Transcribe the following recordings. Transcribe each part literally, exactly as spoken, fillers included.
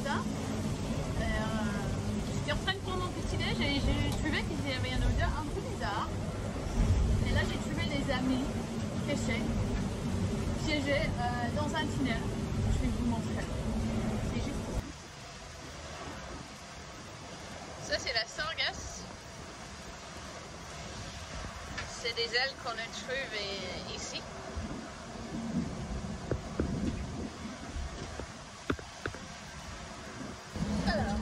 matin. Euh, J'étais en train de prendre mon petit déj et j'ai trouvé qu'il y avait une odeur un peu bizarre. Et là j'ai trouvé des amis cachés, piégés euh, dans un tunnel. Je vais vous montrer. C'est juste ici. Ça c'est la sargasse. C'est des ailes qu'on a trouvées ici. Alors.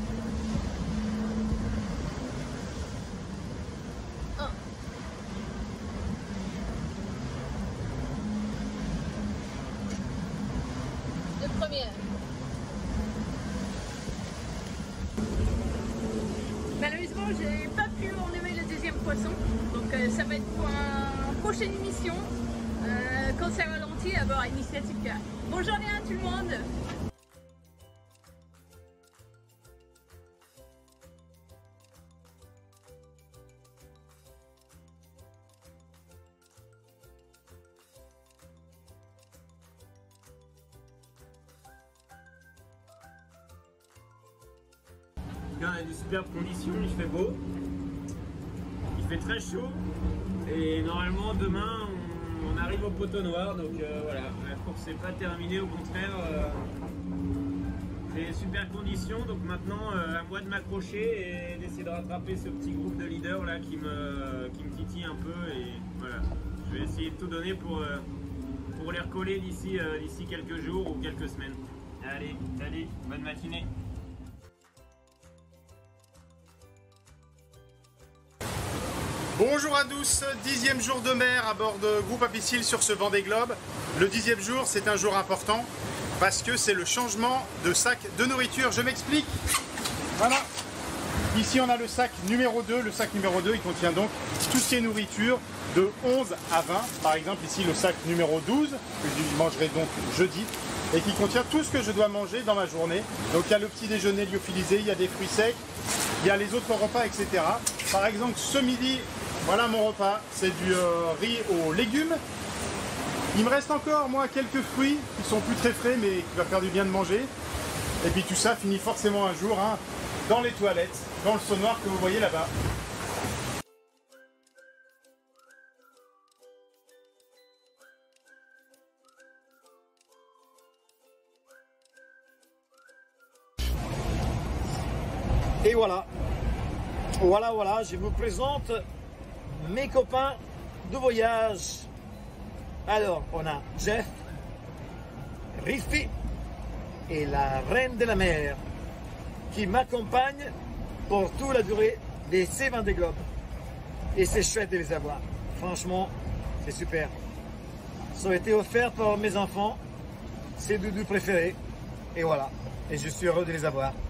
Un. Le premier. Malheureusement, j'ai pas pu enlever le deuxième poisson, donc euh, ça va être pour une prochaine émission. Euh, quand ça ralentit, à bord Initiative K. Bonne journée à tout le monde. On a des superbes conditions, il fait beau, il fait très chaud et normalement demain on, on arrive au poteau noir, donc euh, voilà, la course n'est pas terminée, au contraire euh, c'est super conditions, donc maintenant euh, à moi de m'accrocher et d'essayer de rattraper ce petit groupe de leaders là qui me, qui me titille un peu et voilà, je vais essayer de tout donner pour, euh, pour les recoller d'ici euh, d'ici quelques jours ou quelques semaines. Allez, salut, bonne matinée. Bonjour à tous, dixième jour de mer à bord de Groupe Apicil sur ce Vendée Globe. Le dixième jour, c'est un jour important parce que c'est le changement de sac de nourriture. Je m'explique. Voilà. Ici, on a le sac numéro deux. Le sac numéro deux, il contient donc tout ce qui est nourriture de onze à vingt. Par exemple, ici, le sac numéro douze, que je mangerai donc jeudi, et qui contient tout ce que je dois manger dans ma journée. Donc, il y a le petit déjeuner lyophilisé, il y a des fruits secs, il y a les autres repas, et cetera. Par exemple, ce midi, voilà mon repas, c'est du euh, riz aux légumes. Il me reste encore, moi, quelques fruits qui sont plus très frais, mais qui va faire du bien de manger. Et puis tout ça finit forcément un jour hein, dans les toilettes, dans le seau noir que vous voyez là-bas. Et voilà, voilà, voilà, je vous présente mes copains de voyage. Alors, on a Jeff, Riffy et la reine de la mer qui m'accompagnent pour toute la durée des ces Vendée Globe. Et c'est chouette de les avoir. Franchement, c'est super. Ça a été offert par mes enfants, ses doudous préférés. Et voilà, et je suis heureux de les avoir.